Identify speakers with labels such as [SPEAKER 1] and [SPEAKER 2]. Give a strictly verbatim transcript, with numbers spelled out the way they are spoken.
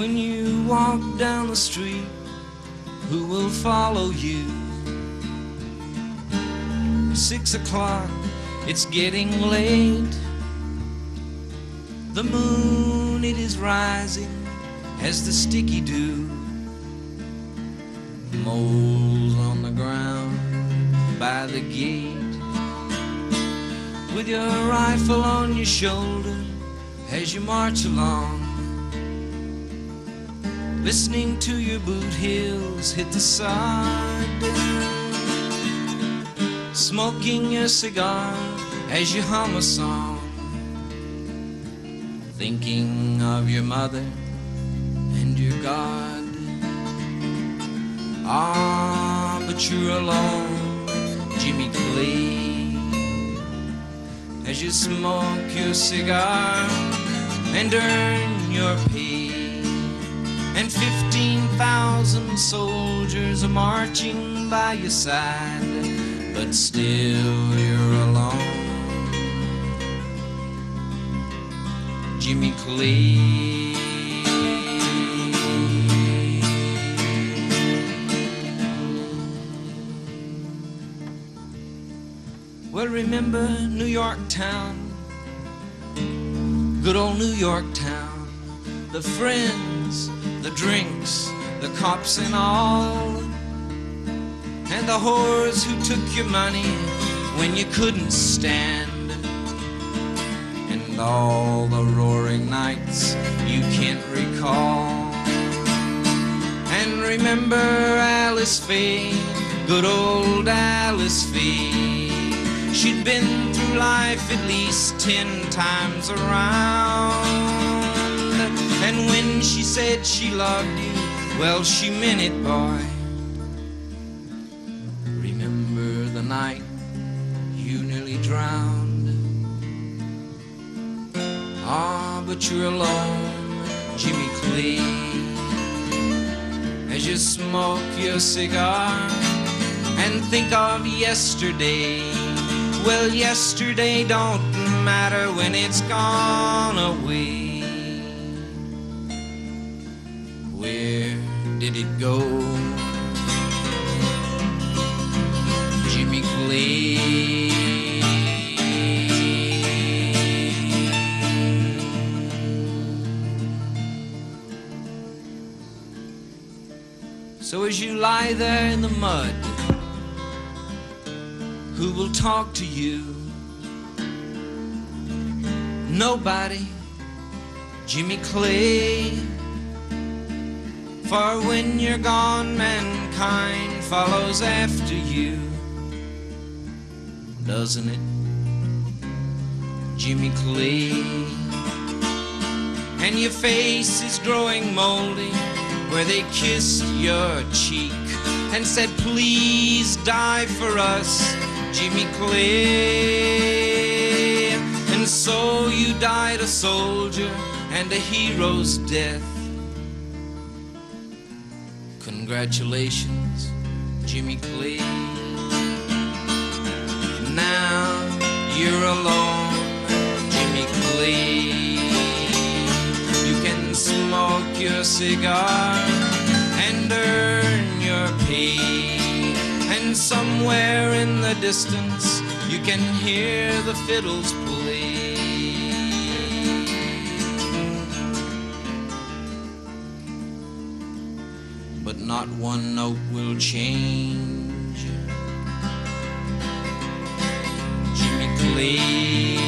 [SPEAKER 1] When you walk down the street, who will follow you? Six o'clock, it's getting late. The moon, it is rising as the sticky dew moles on the ground by the gate. With your rifle on your shoulder as you march along, listening to your boot heels hit the sod, smoking your cigar as you hum a song, thinking of your mother and your God. Ah, but you're alone, Jimmy Clay, as you smoke your cigar and earn your pay. And fifteen thousand soldiers are marching by your side, but still you're alone, Jimmy Clay. Well, remember New York town, good old New York town, the friends, the drinks, the cops and all, and the whores who took your money when you couldn't stand, and all the roaring nights you can't recall. And remember Alice Faye, good old Alice Faye, she'd been through life at least ten times around. And when she said she loved you, well, she meant it, boy. Remember the night you nearly drowned? Ah, but you're alone, Jimmy Clay, as you smoke your cigar and think of yesterday. Well, yesterday don't matter when it's gone away. Where did it go, Jimmy Clay? So as you lie there in the mud, who will talk to you? Nobody, Jimmy Clay. For when you're gone, mankind follows after you, doesn't it, Jimmy Clay? And your face is growing moldy where they kissed your cheek and said, please die for us, Jimmy Clay. And so you died a soldier and a hero's death. Congratulations, Jimmy Clay. Now you're alone, Jimmy Clay. You can smoke your cigar and earn your pay, and somewhere in the distance you can hear the fiddles play. But not one note will change, Jimmy Clay.